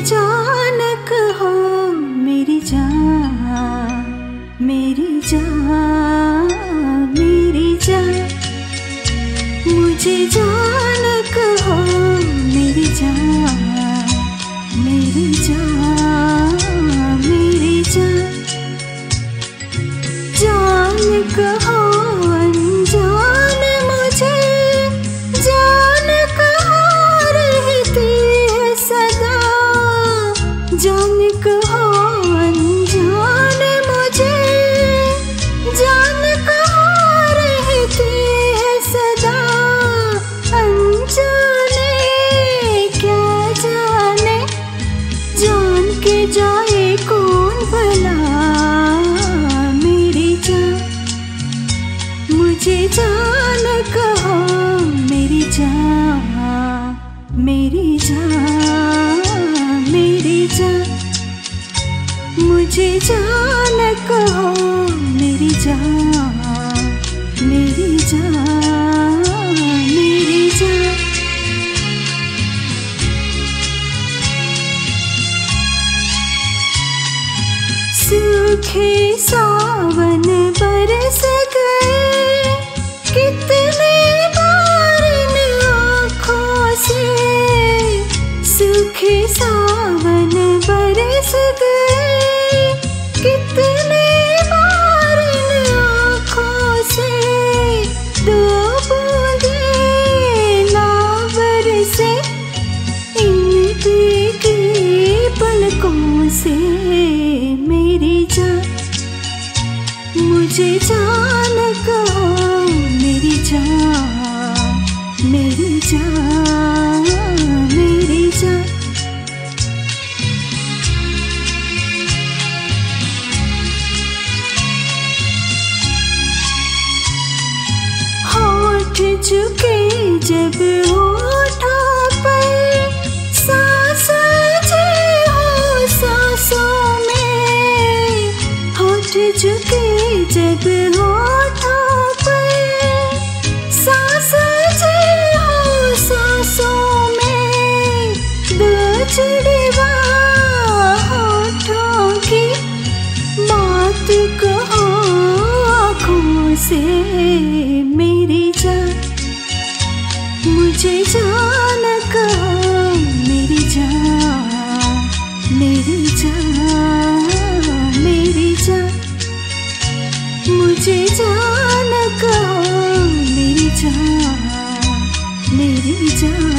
जान कहो मेरी जान, मेरी जान, मेरी जान। मुझे जान कहो मेरी जान, मेरी जान, मेरी जान। जान कहो अनजान मुझे, जान कहो रहती है सदा। जान कहो अनजान मुझे, जान कहो रहती है सदा। अनजाने क्या जाने, जान के जाए कौन भला। मेरी जान, मुझे जान कहो मेरी जान, मेरी जान, मेरी जान। मुझे जान कहो मेरी जान, मेरी जान, मेरी जान। सूखे सावन बरस गए, कितने बार इन आँखों से। सूखे सावन बरस गए, कितने बार इन आँखों से। दो बूंदे ना बरसे इन भीगी पलकों से। मेरी जान, मुझे जान कहो मेरी जान, मेरी जान, मेरी जान। होठ झुके जब होठों पर, सांस जे हो सांसों में। होठ झुके जब होठों पर, सांस जे हो सांसों में। दो जुड़वा होठों की बात कहो आँखों से। मेरी जान, मुझे जान कहो मेरी जान, मेरी जान, मेरी जान। मुझे जान कहो मेरी जान, मेरी जान।